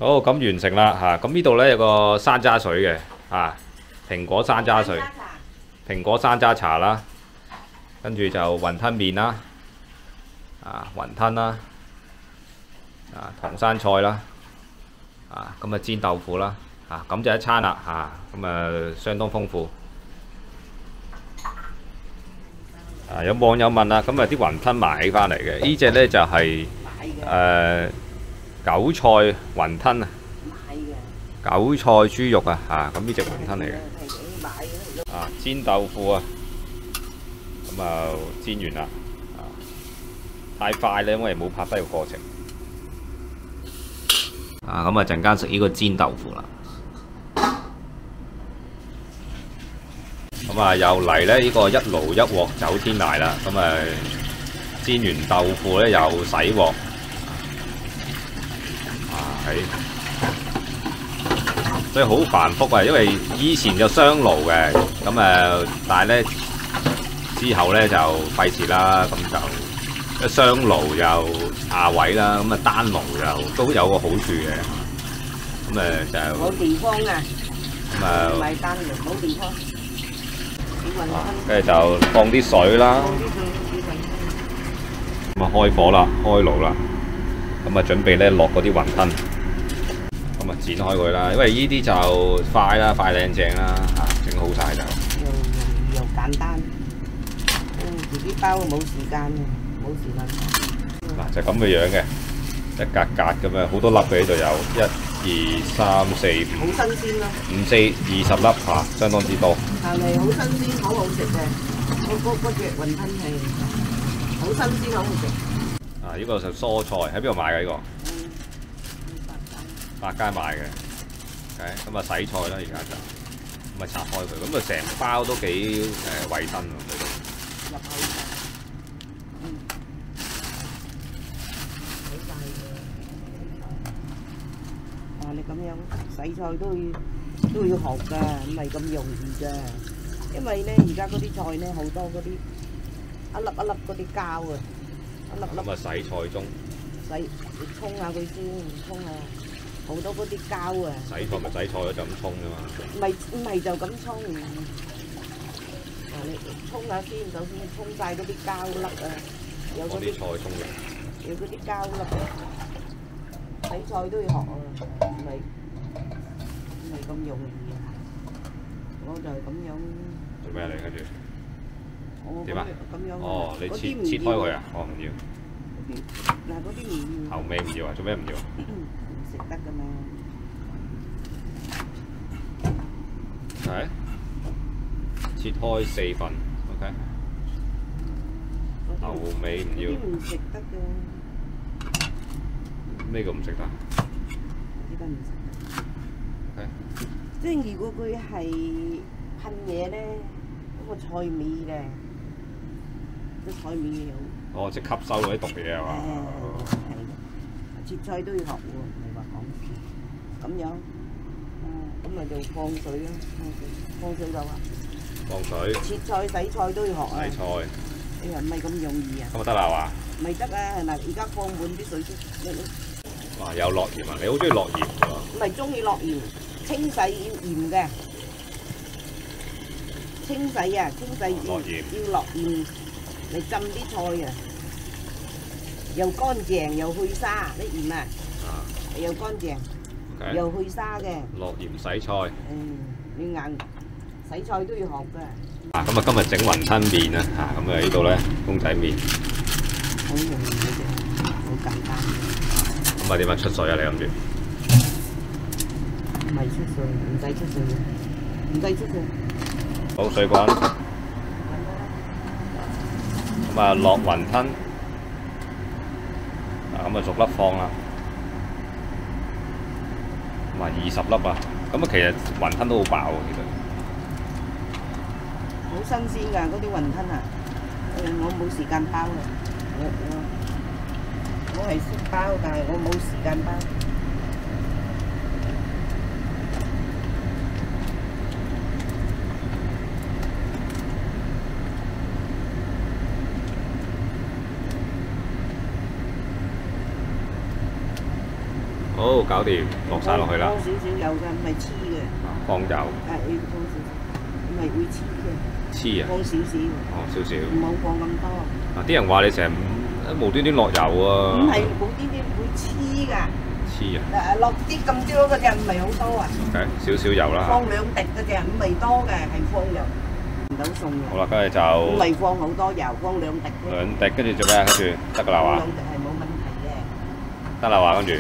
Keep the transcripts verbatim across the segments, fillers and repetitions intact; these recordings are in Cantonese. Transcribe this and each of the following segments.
好，咁完成啦嚇。咁呢度咧有個山楂水嘅啊，蘋果山楂水、蘋果山楂茶啦，跟住就雲吞麵啦，啊雲吞啦，啊唐生菜啦，啊咁啊煎豆腐啦，啊咁就一餐啦嚇，咁啊相當豐富。啊有網友問啦，咁啊啲雲吞買翻嚟嘅，呢只咧就係、是、誒。呃韭菜雲吞啊，韭菜豬肉啊，嚇咁呢隻雲吞嚟嘅，啊煎豆腐啊，咁啊煎完啦，啊太快咧，因為冇拍低個過程，啊咁啊陣間食呢個煎豆腐啦，咁啊又嚟咧呢個一爐一鑊走天涯啦，咁啊煎完豆腐咧又洗鑊。係，所以好繁複啊！因為以前就雙爐嘅，咁誒，但係咧之後咧就費事啦，咁就一雙爐又壓位啦，咁啊單爐又都有個好處嘅，咁誒就冇地方啊， 咁啊唔係單爐冇地方， 跟住就放啲水啦，咁啊開火啦，開爐啦，咁啊準備咧落嗰啲雲吞。咁啊剪開佢啦，因為呢啲就快啦，快靚正啦，嚇整好晒就又容易又簡單，嗯自己包冇時間嘅，冇時間。 嗱就咁嘅樣嘅，一格格咁樣，好多粒嘅呢度有，一、二、三、四、五， 好新鮮咯。 五四二十粒嚇，相當之多。 但係好新鮮，好好食嘅，嗰嗰嗰隻雲吞係好新鮮，好好食。 啊！呢個就蔬菜喺邊度買嘅呢個？百佳買嘅，咁啊洗菜啦，而家就咁啊拆開佢，咁啊成包都幾誒衞生喎，佢都。入去，嗯，好大嘅。啊！你咁樣洗菜都要都要學㗎，唔係咁容易㗎。因為咧，而家嗰啲菜咧好多嗰啲一粒一粒嗰啲膠啊，一粒粒。咁啊洗菜盅。洗，沖下佢先，沖下。好多嗰啲膠啊！洗菜咪洗菜咯，就咁沖啫嘛。唔係唔係就咁沖，啊你沖下先，首先沖晒嗰啲膠粒啊，有嗰啲菜沖嘅，有嗰啲膠粒啊，洗菜都要學啊，唔係唔係咁容易啊。我就係咁樣。做咩嚟？跟住？點啊？咁樣。哦，你切切開佢啊？我唔要。嗱嗰啲唔要。後尾唔要啊？做咩唔要？食得噶嘛？係切開四份 ，OK。後尾唔要。啲唔食得嘅。咩叫唔食得？呢個唔食得。OK。即係如果佢係噴嘢咧，嗰個菜味咧，個菜味有。哦，即係吸收嗰啲毒嘢係嘛？係。切菜都要學喎。咁樣，啊，咁咪就放水咯，放水，放水就啊。放水。切菜、洗菜都要學啊。洗菜。哎呀，唔係咁容易啊。咁就得啦話？唔係得啊，係咪？而家放滿啲水先。哇！有落鹽啊！你好中意落鹽㗎？唔係中意落鹽，清洗要鹽嘅。清洗啊，清洗要要落鹽嚟浸啲菜啊，又乾淨又去沙啲鹽啊，又乾淨。又去沙嘅，落鹽洗菜。嗯，你硬洗菜都要學㗎。啊，咁啊，今日整雲吞麵啊，嚇，咁啊呢度咧公仔麵。好容易嘅啫，好簡單。咁啊點樣出水啊？你諗住？唔係出水，唔使出水嘅，唔使出水。好，水滾。咁啊落雲吞，啊咁啊逐粒放啦。話二十粒啊！咁啊，其實雲吞都好飽喎，其實。好新鮮㗎，嗰啲雲吞啊！誒，我冇時間包啊！我我我係識包，但係我冇時間包。好， 好，搞掂，落晒落去啦。 放少少油嘅，唔係黐嘅。 放油。 係要放少少，唔係會黐嘅。 黐啊？ 放少少。 哦，少少。 唔好放咁多。 啊！啲人話你成日無端端落油啊。 唔係無端端會黐㗎。 黐啊！ 誒落啲咁多嗰隻唔係好多啊。 係少少油啦。 放兩滴嗰隻唔係多嘅，係放油。唔到餸嘅。 好啦，跟住就。 唔係放好多油，放兩滴。 兩滴，跟住做咩啊？跟住得㗎啦話。 兩滴係冇問題嘅。 得啦話，跟住。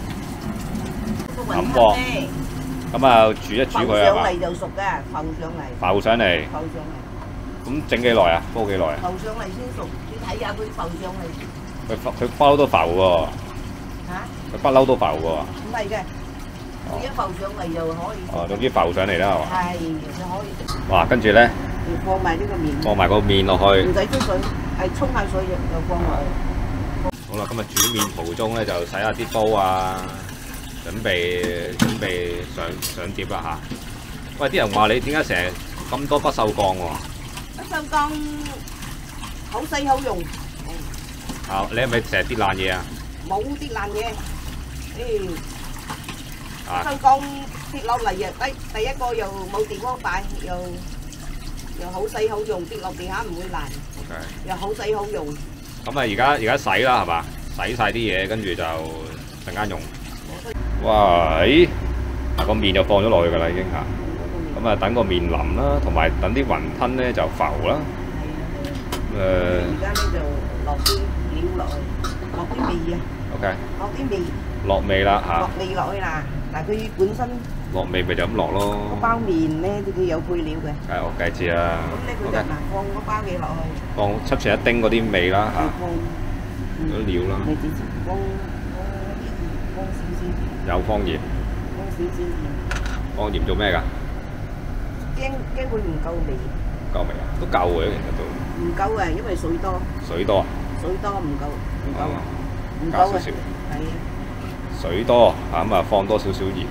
咁喎。 咁啊，煮一煮佢啊嘛。 浮上嚟就熟嘅，浮上嚟。 浮上嚟。 浮上嚟。 咁整幾耐啊？煲幾耐啊？ 浮上嚟先熟，你睇下佢浮上嚟。 佢佢不嬲都浮喎。 嚇？ 佢不嬲都浮喎。 唔係嘅，佢一浮上嚟就可以。 哦，總之浮上嚟啦，係嘛？ 係，就可以食。 哇！跟住咧， 放埋呢個麵。 放埋個麵落去。 唔使沖水，係沖下水就放落去。 好啦，今日煮麵途中咧就洗下啲煲啊，準備準備上上碟啦嚇。喂，啲人話你點解成日咁多不鏽鋼喎？ 不鏽鋼好細好用。 啊！你係咪成日跌爛嘢啊？ 冇跌爛嘢，誒， 啊！ 不鏽鋼跌落嚟又第第一個又冇地方擺，又又好細好用，跌落地下唔會爛。 OK。 又好細好用。 咁啊，而家而家洗啦，係嘛？洗晒啲嘢，跟住就陣間用。哇！咦，啊個麵就放咗落去㗎啦，已經嚇。咁啊，等個麵腍啦，同埋等啲雲吞咧就浮啦。誒。 而家咧就落啲料落去，落啲味啊。 OK。 落啲味。 落味啦嚇。 落味落去啦，但係佢本身。 落味咪就咁落咯。 個包麵咧，佢有配料嘅。 係，我梗知啦。 咁咧佢就嗱放嗰包嘢落去。 放輯住一丁嗰啲味啦嚇。嗰啲料啦。 咪之前放放少少。 有放鹽。 放少少鹽。 放鹽做咩㗎？ 驚驚佢唔夠味。 夠味啊？都夠嘅，其實都。 唔夠啊，因為水多。 水多啊？ 水多唔夠，唔夠，唔加少少。 係啊。 水多啊，咁啊放多少少鹽。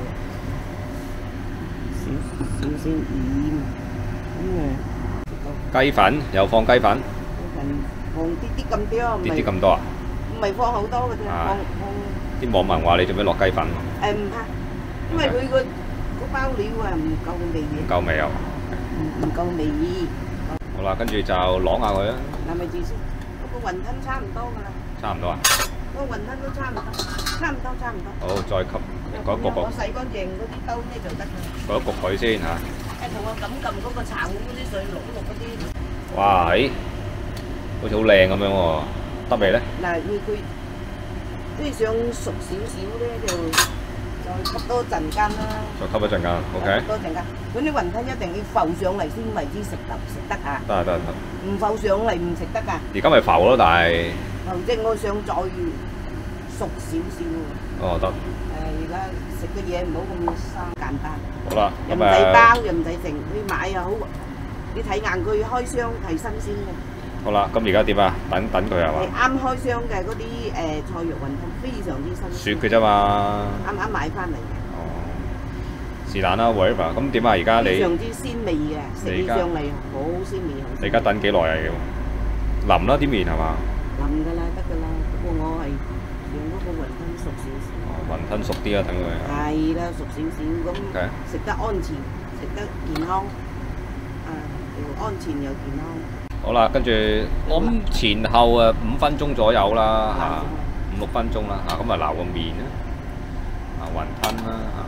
少少鹽，咁啊。 雞粉又放雞粉。 雞粉放啲啲咁多， 啲啲咁多啊？ 唔係放好多嘅啫，放放。 啲網民話你做咩落雞粉？ 誒唔怕，因為佢個嗰包料啊唔夠味嘅。 唔夠味啊？ 唔唔夠味。 好啦，跟住就攞下佢啦。 嗱咪住先，嗰個雲吞差唔多㗎啦。 差唔多啊？ 個雲吞都差唔多，差唔多差唔多。 好，再吸嗰一焗焗。 我洗乾淨嗰啲兜咧就得㗎。 嗰一焗佢先嚇。 誒同我撳撳嗰個茶碗嗰啲水，淥淥嗰啲。 哇！誒，好似好靚咁樣喎，得未咧？ 嗱，要佢即係想熟少少咧，就再吸多陣間啦。 再吸一陣間 ，OK。 多陣間，嗰啲雲吞一定要浮上嚟先為之食得食得啊！ 得得得。 唔浮上嚟唔食得㗎。 而家咪浮咯，但係。 浮即係我想再熟少少。 哦，得。 誒，而家食嘅嘢唔好咁生簡單。 好啦， 又唔使包，又唔使剩，你買又好，你睇硬佢開箱係新鮮嘅。 好啦，咁而家點啊？等等佢係嘛？ 啱開箱嘅嗰啲誒菜肉雲吞非常之新鮮。 雪嘅啫嘛。 啱啱買翻嚟嘅。 哦。是但啦 ，whatever。咁點啊？而家你非常之鮮味嘅，食起上嚟好鮮味。 你而家等幾耐啊？要淋啦啲麵係嘛？ 淋㗎啦，得㗎啦。不過我係用嗰個雲吞熟少少。 哦，雲吞熟啲啊，等佢。 係啦，熟少少咁食得安全，食得健康，啊又安全又健康。好啦，跟住我諗前後誒五分鐘左右啦嚇，五六分鐘啦嚇，咁啊撈個麵啦，啊雲吞啦嚇。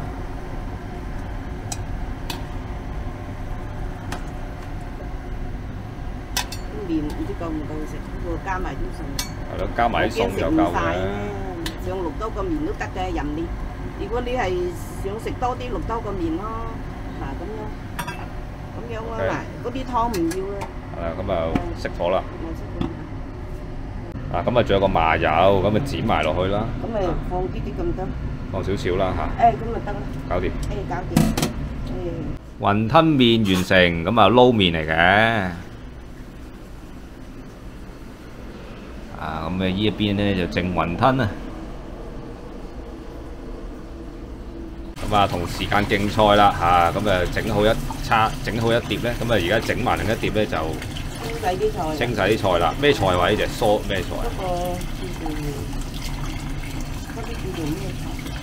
麵唔知夠唔夠食，不過加埋啲餸。 係咯，加埋啲餸就夠嘅。 想淥多個麵都得嘅，任你。如果你係想食多啲，淥多個麵咯，嗱咁樣，咁樣啊嗱，嗰啲湯唔要啦。 係啦，咁就熄火啦。啊，咁啊仲有個麻油，咁啊剪埋落去啦。 咁咪放啲啲咁多。 放少少啦嚇。 誒，咁咪得啦。 搞掂。 誒，搞掂。誒。 雲吞麵完成，咁啊撈麵嚟嘅。啊，咁啊呢一邊咧就整雲吞啊。咁啊同時間競賽啦嚇，咁啊整好一叉，整好一碟咧，咁啊而家整埋另一碟咧就清洗啲菜。 清洗啲菜啦，咩菜話呢隻蔬咩菜？ 嗰個叫做嗰啲叫做咩菜？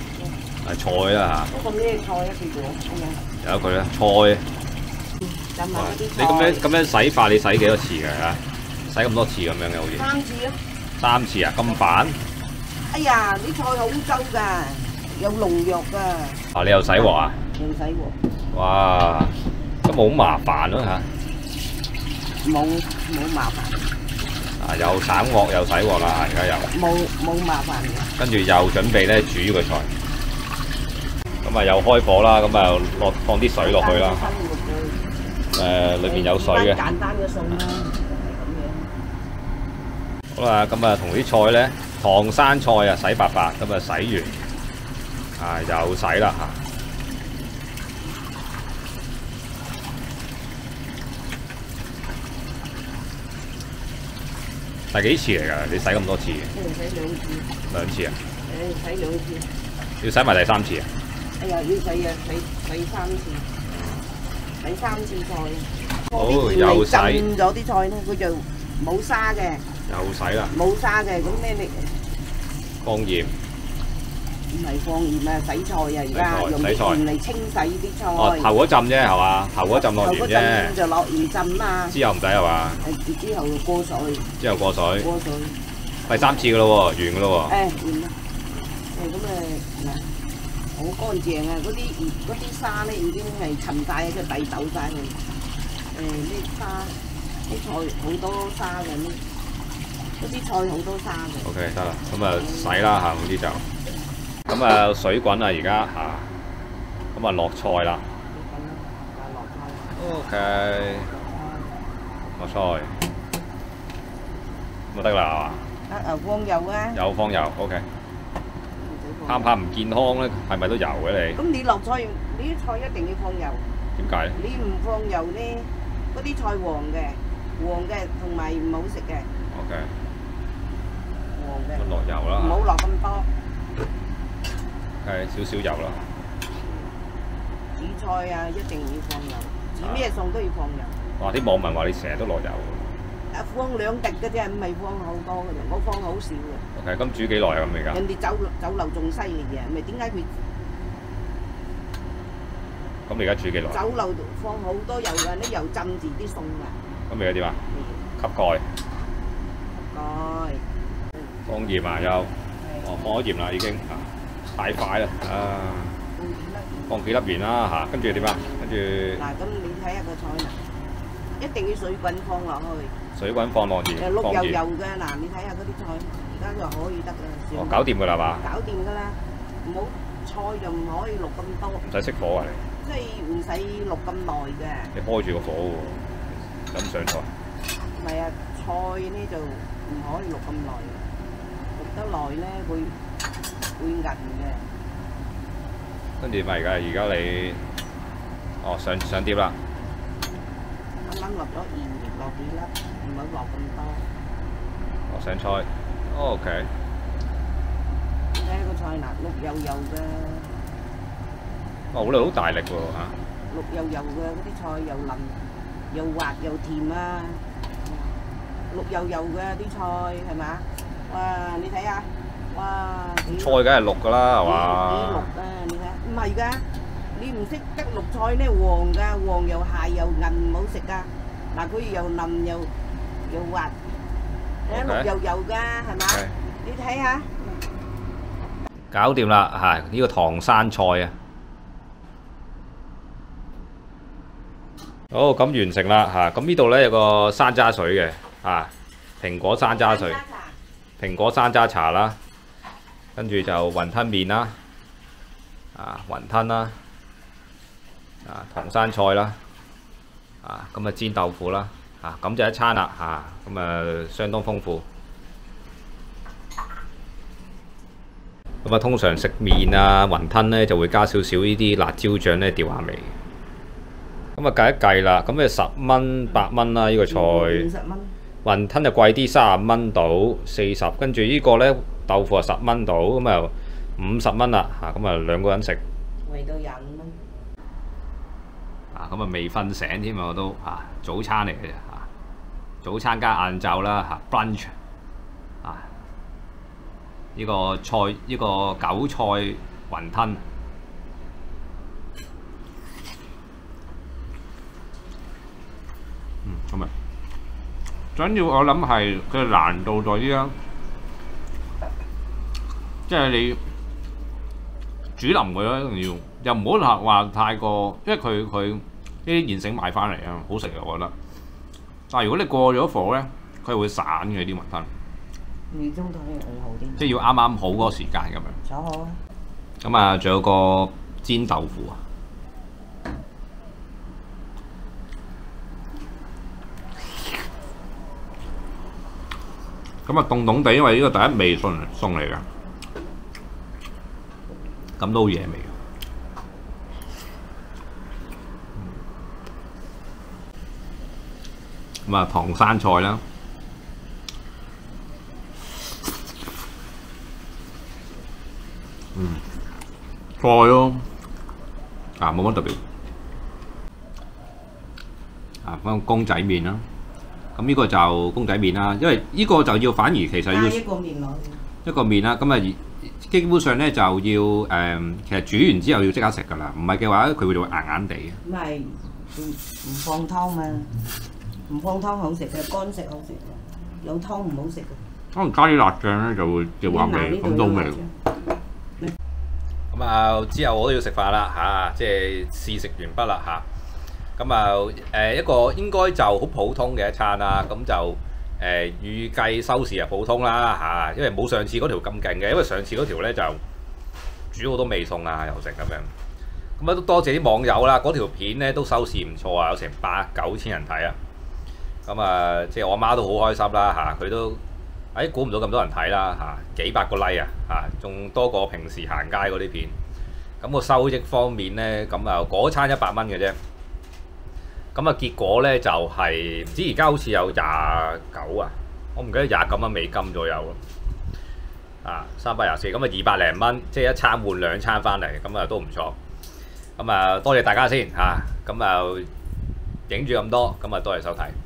係菜啦嗰個咩菜啊？叫做嚇，有佢啦，菜。 浸下哇！ 嗰啲你咁樣菜。 咁樣洗法，你洗幾多次㗎？嚇，洗咁多次咁樣嘅好似。 三次啊！ 三次啊，咁煩？ 哎呀，啲菜好周㗎，有農藥㗎， 啊，你又洗鑊啊？ 又洗喎。 哇！咁冇咁麻煩咯嚇。 冇冇麻煩， 啊，又省鑊又洗鑊啦，而家又。 冇冇麻煩嘅。 跟住又準備咧煮個菜。咁啊又開火啦，咁啊落放啲水落去啦。誒，裏邊有水嘅。 簡單嘅餸啦，係咁樣。 好啦，咁啊同啲菜咧，唐山菜啊洗白白，咁啊洗完，啊又洗啦嚇。第幾次嚟㗎？你洗咁多次？ 一日洗兩次。 兩次啊？ 誒，洗兩次。 要洗埋第三次啊？ 哎呀，要洗啊，洗洗三次，洗三次菜。 好，又洗。 浸咗啲菜咧，佢就冇沙嘅。 又洗啦。 冇沙嘅，咁咧你放鹽。 唔係放鹽啊，洗菜啊，而家用啲鹽嚟清洗啲菜。 哦，頭嗰浸啫係嘛？頭嗰浸落鹽啫。 頭嗰浸就落鹽浸啊。 之後唔使係嘛？ 誒，之後就過水。 之後過水。 過水。 第三次㗎咯喎，完㗎咯喎。 誒，完啦。誒，咁誒嗱，好乾淨啊！嗰啲嗰啲沙咧已經係沉晒，即係遞走晒佢。誒，啲沙啲菜好多沙嘅呢，嗰啲菜好多沙嘅。 O K， 得啦，咁啊洗啦嚇，嗰啲就。咁啊水滾啦而家嚇，咁啊落菜啦。O K， 落菜，咁就得啦係嘛？ 得啊，放油啊！ 有放油 ，O K。怕唔怕唔健康咧？係咪都油嘅你？ 咁你落菜，你啲菜一定要放油。 點解咧？ 你唔放油咧，嗰啲菜黃嘅，黃嘅同埋唔好食嘅。 O K。 黃嘅。 落油啦。 唔好落咁多。 係少少油啦。 煮菜啊，一定要放油。煮咩餸都要放油。 哇！啲網民話你成日都落油。 啊，放兩滴嘅啫，唔係放好多嘅啫，我放好少嘅。 O K， 咁煮幾耐啊？咁而家？ 人哋酒酒樓仲犀利嘅，咪點解佢咁你而家煮幾耐？ 酒樓放好多油嘅，啲油浸住啲餸啊。 咁而家點啊？吸蓋。 蓋。 放鹽啊又。哦，放咗鹽啦已經啊，太快啦啊！放幾粒鹽啦嚇，跟住點啊？跟住。 嗱，咁你睇下個菜啦，一定要水滾放落去。 水滾放落鹽， 誒綠油油嘅，嗱你睇下嗰啲菜，而家就可以得啦。 哦，搞掂㗎啦嘛？ 搞掂㗎啦，唔好菜就唔可以淥咁多。 唔使熄火啊你？ 即係唔使淥咁耐嘅。 你開住個火喎，咁上菜。 唔係啊，菜呢就唔可以淥咁耐，淥得耐咧會會韌嘅。 跟住咪而家而家你，哦上上碟啦。 啱啱落咗鹽，落幾粒，唔好落咁多。 哦上菜 ，O K。 睇下個菜嗱，綠油油嘅。 哇！好你好大力喎嚇。 綠油油嘅嗰啲菜又腍又滑又甜啊！綠油油嘅啲菜係咪？哇！你睇下，哇！ 菜梗係綠㗎啦，係嘛？ 幾綠啊！你睇，唔係㗎，你唔識得綠菜咧，黃㗎，黃又蟹又韌，唔好食㗎。嗱，佢又腍又又滑，睇綠油油㗎，係嘛？你睇下。 搞掂啦嚇！呢個唐山菜啊。好，咁完成啦嚇！咁呢度咧有個山楂水嘅嚇，蘋果山楂水，蘋果山楂茶啦，跟住就雲吞麵啦，啊雲吞啦，啊唐山菜啦，啊咁啊煎豆腐啦，啊咁就一餐啦嚇，咁啊相當豐富。咁啊通常食麵啊雲吞咧就會加少少呢啲辣椒醬咧調下味。咁啊計一計啦，咁誒十蚊八蚊啦，呢個菜。五十蚊。雲吞就貴啲，三十蚊到四十，跟住呢個咧豆腐啊十蚊到，咁啊五十蚊啦嚇，咁啊兩個人食。 為到廿五蚊。 啊，咁啊未瞓醒添啊，我都嚇早餐嚟嘅啫嚇，早餐加晏晝啦嚇 brunch 啊，呢個菜呢個韭菜雲吞咁啊，最緊要我諗係佢嘅難度在於啦，即係你煮腍佢咯，一定要又唔好話太過，因為佢佢呢啲現成買翻嚟啊，好食嘅我覺得。但係如果你過咗火咧，佢會散嘅啲雲吞。 二中腿會好啲。 即係要啱啱好嗰個時間咁樣。 炒好啊！ 咁啊，仲有個煎豆腐啊。咁啊，凍凍地，因為呢個第一味餸餸嚟㗎，咁都好野味嘅。咁啊，唐生菜啦，嗯，菜咯，啊冇乜特別，啊咁公仔麵啦。咁呢個就公仔麵啦，因為呢個就要反而其實要一個麵落去。 一個麵啦，咁啊基本上咧就要誒、嗯，其實煮完之後要即刻食㗎啦，唔係嘅話佢會做硬硬地嘅。 唔係唔唔放湯嘛，唔放湯好食嘅，乾食好食嘅，有湯唔好食嘅。 可能加啲辣醬咧就會調下味，咁都味。咁啊之後我都要食飯啦嚇，即係試食完畢啦嚇。咁啊誒一個應該就好普通嘅一餐啦，咁就誒、呃、預計收視係普通啦嚇，因為冇上次嗰條咁勁嘅，因為上次嗰條咧就煮好多味餸啊又成咁樣。咁啊都多謝啲網友啦，嗰條片咧都收視唔錯啊，有成八九千人睇啊。咁啊即係我媽都好開心啦嚇，佢都誒估唔到咁多人睇啦嚇，幾百個 like 啊嚇，仲多過平時行街嗰啲片。咁個收益方面咧，咁啊嗰餐一百蚊嘅啫。咁啊結果咧就係、是、唔知而家好似有廿九啊，我唔記得廿九蚊美金左右咯。啊，三百廿四，咁啊二百零蚊，即係一餐換兩餐翻嚟，咁啊都唔錯。咁啊多謝大家先嚇，咁啊影住咁多，咁啊多謝收睇。